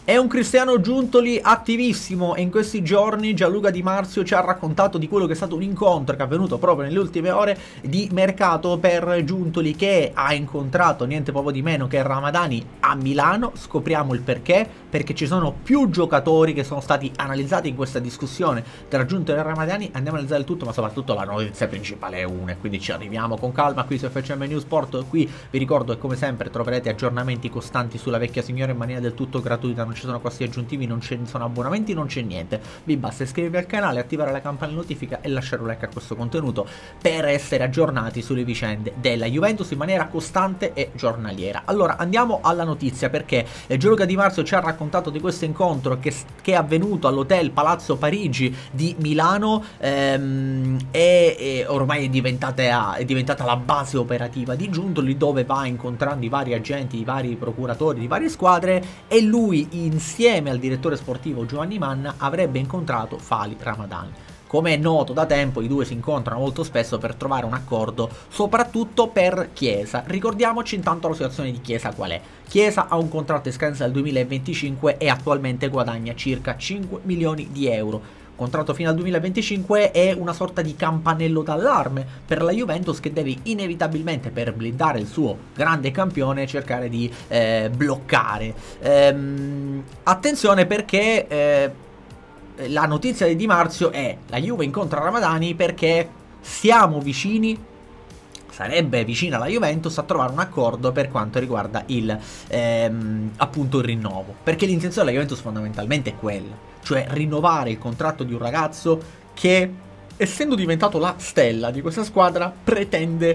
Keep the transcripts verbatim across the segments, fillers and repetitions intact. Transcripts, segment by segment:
È un Cristiano Giuntoli attivissimo e in questi giorni Gianluca Di Marzio ci ha raccontato di quello che è stato un incontro che è avvenuto proprio nelle ultime ore di mercato per Giuntoli, che ha incontrato niente poco di meno che Ramadani a Milano. Scopriamo il perché, perché ci sono più giocatori che sono stati analizzati in questa discussione tra Giuntoli e Ramadani. Andiamo a analizzare il tutto, ma soprattutto la notizia principale è una, e quindi ci arriviamo con calma qui su F C M News Sport. Qui vi ricordo che come sempre troverete aggiornamenti costanti sulla vecchia signora in maniera del tutto gratuita, non ci sono costi aggiuntivi, non ci sono abbonamenti, non c'è niente. Vi basta iscrivervi al canale, attivare la campanella notifica e lasciare un like a questo contenuto per essere aggiornati sulle vicende della Juventus in maniera costante e giornaliera. Allora andiamo alla notizia, perché Gianluca Di Marzio ci ha raccontato di questo incontro che, che è avvenuto all'hotel Palazzo Parigi di Milano ehm, e, e ormai è diventata, è diventata la base operativa di Giuntoli, dove va incontrando i vari agenti, i vari procuratori di varie squadre, e lui insieme al direttore sportivo Giovanni Manna avrebbe incontrato Fali Ramadani. Come è noto da tempo, i due si incontrano molto spesso per trovare un accordo, soprattutto per Chiesa. Ricordiamoci intanto la situazione di Chiesa qual è. Chiesa ha un contratto in scadenza del duemilaventicinque e attualmente guadagna circa cinque milioni di euro. Contratto fino al duemilaventicinque è una sorta di campanello d'allarme per la Juventus, che deve inevitabilmente, per blindare il suo grande campione, cercare di eh, bloccare. Ehm, attenzione, perché eh, la notizia di Di Marzio è: la Juve incontra Ramadani perché siamo vicini, sarebbe vicina la Juventus a trovare un accordo per quanto riguarda il ehm, appunto il rinnovo, perché l'intenzione della Juventus fondamentalmente è quella, cioè rinnovare il contratto di un ragazzo che, essendo diventato la stella di questa squadra, pretende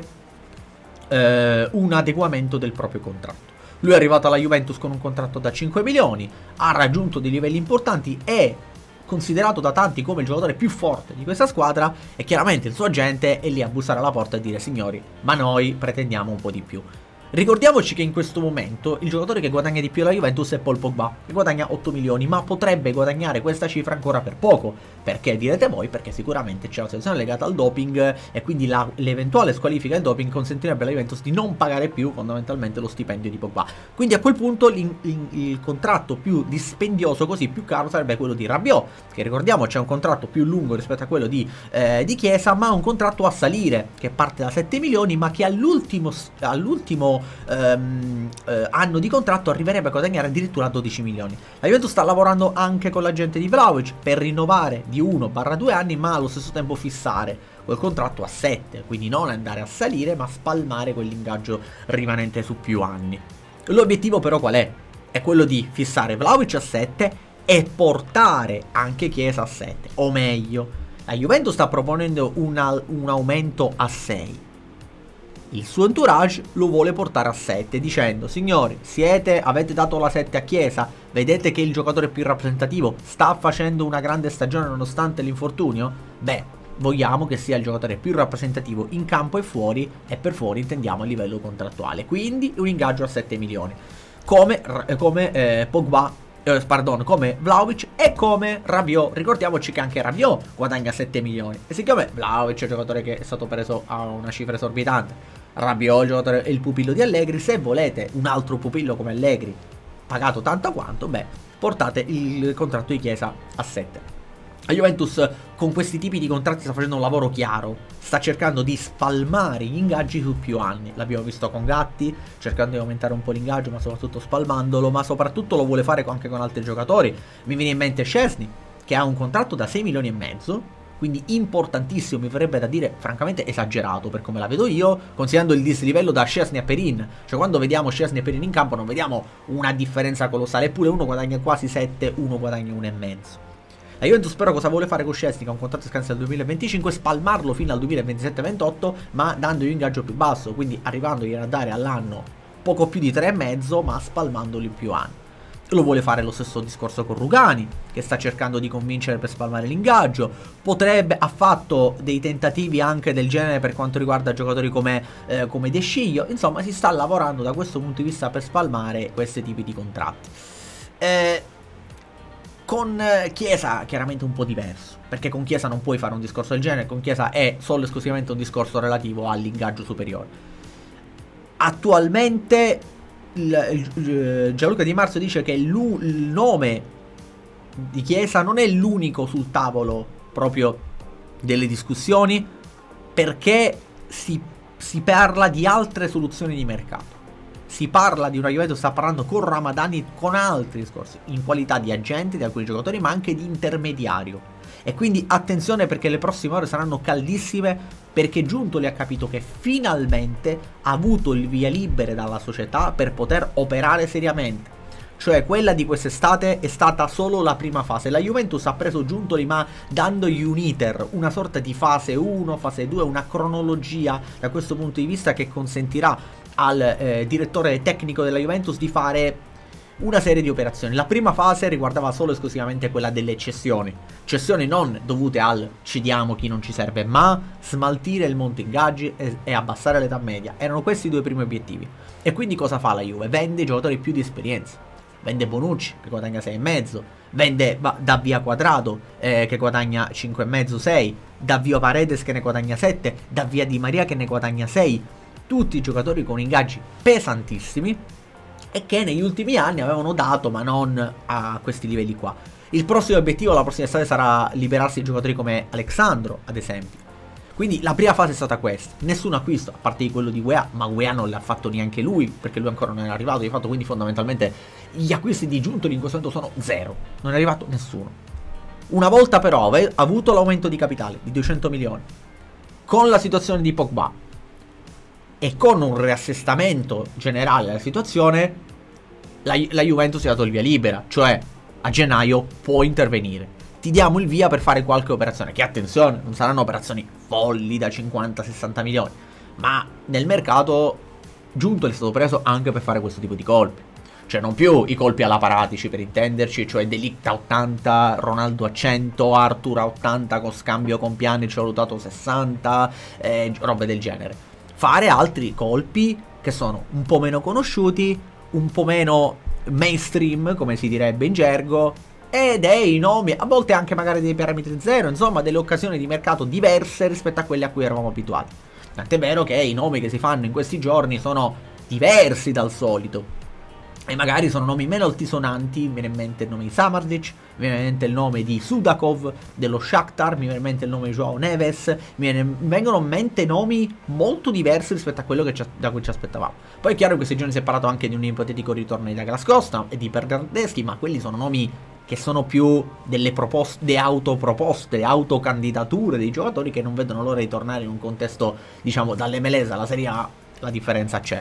eh, un adeguamento del proprio contratto. Lui è arrivato alla Juventus con un contratto da cinque milioni, ha raggiunto dei livelli importanti, è considerato da tanti come il giocatore più forte di questa squadra, e chiaramente il suo agente è lì a bussare alla porta e dire: signori, ma noi pretendiamo un po' di più. Ricordiamoci che in questo momento il giocatore che guadagna di più alla Juventus è Paul Pogba, che guadagna otto milioni, ma potrebbe guadagnare questa cifra ancora per poco. Perché, direte voi? Perché sicuramente c'è una situazione legata al doping, e quindi l'eventuale squalifica del doping consentirebbe alla Juventus di non pagare più fondamentalmente lo stipendio di Pogba. Quindi a quel punto il contratto più dispendioso, così più caro, sarebbe quello di Rabiot, che ricordiamo c'è un contratto più lungo rispetto a quello di, eh, di Chiesa, ma un contratto a salire che parte da sette milioni, ma che all'ultimo all'ultimo ehm, eh, anno di contratto arriverebbe a guadagnare addirittura dodici milioni. La Juventus sta lavorando anche con l'agente di Vlahovic per rinnovare di uno due anni, ma allo stesso tempo fissare quel contratto a sette, quindi non andare a salire ma spalmare quell'ingaggio rimanente su più anni. L'obiettivo però qual è? È quello di fissare Vlahovic a sette e portare anche Chiesa a sette, o meglio, la Juventus sta proponendo una, un aumento a sei. Il suo entourage lo vuole portare a sette, dicendo: signori, siete, avete dato la sette a Chiesa, vedete che il giocatore più rappresentativo sta facendo una grande stagione nonostante l'infortunio? Beh, vogliamo che sia il giocatore più rappresentativo in campo e fuori, e per fuori intendiamo a livello contrattuale, quindi un ingaggio a sette milioni, come, come eh, Pogba, eh, pardon, come Vlahovic e come Rabiot. Ricordiamoci che anche Rabiot guadagna sette milioni, e siccome Vlahovic è un giocatore che è stato preso a una cifra esorbitante, Rabiot il giocatore è il pupillo di Allegri, se volete un altro pupillo come Allegri pagato tanto quanto, beh, portate il contratto di Chiesa a sette. La Juventus con questi tipi di contratti sta facendo un lavoro chiaro, sta cercando di spalmare gli ingaggi su più anni. L'abbiamo visto con Gatti, cercando di aumentare un po' l'ingaggio, ma soprattutto spalmandolo, ma soprattutto lo vuole fare anche con altri giocatori. Mi viene in mente Szczesny, che ha un contratto da sei milioni e mezzo, quindi importantissimo, mi verrebbe da dire francamente esagerato per come la vedo io, considerando il dislivello da Szczesny a Perin. Cioè, quando vediamo Szczesny e Perin in campo non vediamo una differenza colossale, eppure uno guadagna quasi sette, uno guadagna uno e mezzo. La Juventus però cosa vuole fare con Szczesny, che ha un contratto in scadenza del duemilaventicinque? Spalmarlo fino al duemilaventisette ventotto, ma dandogli un ingaggio più basso, quindi arrivandogli a dare all'anno poco più di tre e mezzo, ma spalmandolo in più anni. Lo vuole fare lo stesso discorso con Rugani, che sta cercando di convincere per spalmare l'ingaggio. Potrebbe, ha fatto dei tentativi anche del genere per quanto riguarda giocatori come, eh, come De Sciglio. Insomma, si sta lavorando da questo punto di vista per spalmare questi tipi di contratti. Eh, con Chiesa chiaramente un po' diverso, perché con Chiesa non puoi fare un discorso del genere. Con Chiesa è solo e esclusivamente un discorso relativo all'ingaggio superiore. Attualmente il, il, Gianluca Di Marzio dice che il nome di Chiesa non è l'unico sul tavolo proprio delle discussioni, perché si, si parla di altre soluzioni di mercato. Si parla di una Juventus, sta parlando con Ramadani, con altri discorsi, in qualità di agente di alcuni giocatori, ma anche di intermediario. E quindi attenzione, perché le prossime ore saranno caldissime, perché Giuntoli ha capito che finalmente ha avuto il via libera dalla società per poter operare seriamente. Cioè quella di quest'estate è stata solo la prima fase. La Juventus ha preso Giuntoli, ma dandogli un iter, una sorta di fase uno, fase due, una cronologia da questo punto di vista che consentirà al eh, direttore tecnico della Juventus di fare una serie di operazioni. La prima fase riguardava solo e esclusivamente quella delle cessioni. Cessioni non dovute al cediamo chi non ci serve, ma smaltire il monte ingaggi e, e abbassare l'età media. Erano questi i due primi obiettivi. E quindi cosa fa la Juve? Vende i giocatori più di esperienza. Vende Bonucci, che guadagna sei e mezzo, vende va, da via Quadrado, eh, che guadagna cinque e mezzo sei, da via Paredes, che ne guadagna sette, da via Di Maria, che ne guadagna sei. Tutti giocatori con ingaggi pesantissimi e che negli ultimi anni avevano dato, ma non a questi livelli qua. Il prossimo obiettivo la prossima estate sarà liberarsi di giocatori come Alexandro, ad esempio. Quindi la prima fase è stata questa. Nessun acquisto, a parte di quello di Weah, ma Weah non l'ha fatto neanche lui, perché lui ancora non è arrivato. Di fatto, quindi fondamentalmente gli acquisti di Giuntoli in questo momento sono zero. Non è arrivato nessuno. Una volta però ha avuto l'aumento di capitale di duecento milioni, con la situazione di Pogba e con un riassestamento generale della situazione, la, la Juventus si è dato il via libera, cioè a gennaio può intervenire. Ti diamo il via per fare qualche operazione, che attenzione, non saranno operazioni folli da cinquanta sessanta milioni, ma nel mercato Giuntoli è stato preso anche per fare questo tipo di colpi. Cioè non più i colpi alla Paratici, per intenderci, cioè De Ligt a ottanta, Ronaldo a cento, Arthur a ottanta con scambio con Pjanic valutato sessanta, eh, robe del genere. Fare altri colpi che sono un po' meno conosciuti, un po' meno mainstream, come si direbbe in gergo, e dei nomi, a volte anche magari dei parametri zero, insomma delle occasioni di mercato diverse rispetto a quelle a cui eravamo abituati. Tant'è vero che i nomi che si fanno in questi giorni sono diversi dal solito. E magari sono nomi meno altisonanti, mi viene in mente il nome di Samardzic, mi viene in mente il nome di Sudakov, dello Shakhtar, mi viene in mente il nome di Joao Neves, mi, viene, mi vengono in mente nomi molto diversi rispetto a quello che ci, da cui ci aspettavamo. Poi è chiaro che questi giorni si è parlato anche di un ipotetico ritorno di Douglas Costa e di Bernardeschi, ma quelli sono nomi che sono più delle proposte, autoproposte, autocandidature dei giocatori che non vedono l'ora di tornare in un contesto, diciamo, dall'M L S alla Serie A, la differenza c'è.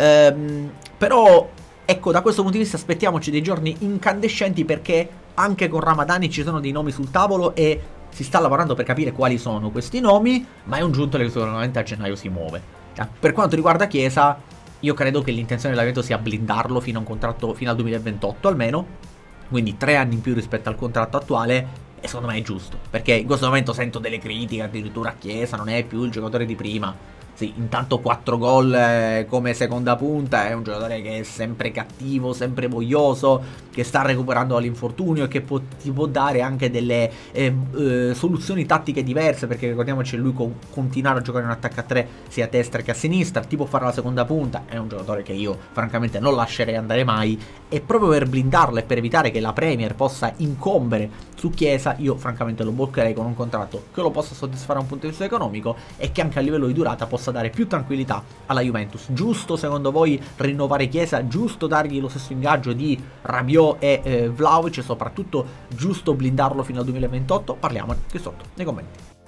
Ehm, però... Ecco, da questo punto di vista aspettiamoci dei giorni incandescenti, perché anche con Ramadani ci sono dei nomi sul tavolo e si sta lavorando per capire quali sono questi nomi, ma è un Giuntoli che sicuramente a gennaio si muove. Per quanto riguarda Chiesa, io credo che l'intenzione dell'avvento sia blindarlo fino a un contratto fino al duemilaventotto almeno, quindi tre anni in più rispetto al contratto attuale, e secondo me è giusto, perché in questo momento sento delle critiche, addirittura a Chiesa non è più il giocatore di prima. Sì, intanto quattro gol eh, come seconda punta, è un giocatore che è sempre cattivo, sempre voglioso, che sta recuperando dall'infortunio e che può, ti può dare anche delle eh, eh, soluzioni tattiche diverse, perché ricordiamoci lui con continuare a giocare in un attacco a tre sia a destra che a sinistra, ti può fare la seconda punta, è un giocatore che io francamente non lascerei andare mai, e proprio per blindarlo e per evitare che la Premier possa incombere su Chiesa, io francamente lo bloccherei con un contratto che lo possa soddisfare da un punto di vista economico e che anche a livello di durata possa dare più tranquillità alla Juventus. Giusto secondo voi rinnovare Chiesa? Giusto dargli lo stesso ingaggio di Rabiot e eh, Vlahovic? E soprattutto giusto blindarlo fino al duemilaventotto? Parliamone qui sotto nei commenti.